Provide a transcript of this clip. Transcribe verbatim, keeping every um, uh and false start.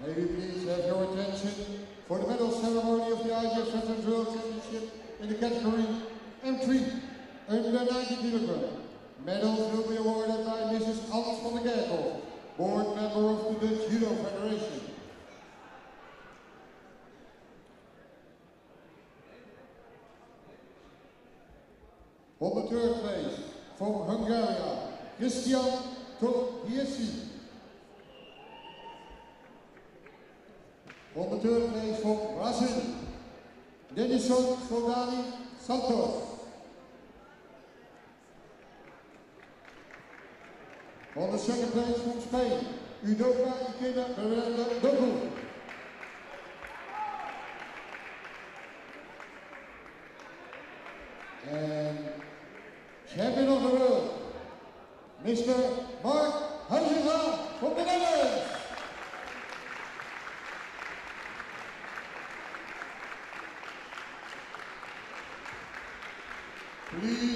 May we please have your attention for the medal ceremony of the I J F Veterans World Championship in the category M three, under ninety kilogram. Medals will be awarded by Missus Hans van der Kerkhoff, board member of the Dutch Judo Federation. On the third place, from Hungary, Christian Tohiesi. On the third place, from Brazil, Denison Soldani Santos. On the second place, from Spain, Udoka Ikeda Miranda Dogu. And champion of the world, Mister Mark Huizinga from the Netherlands. Please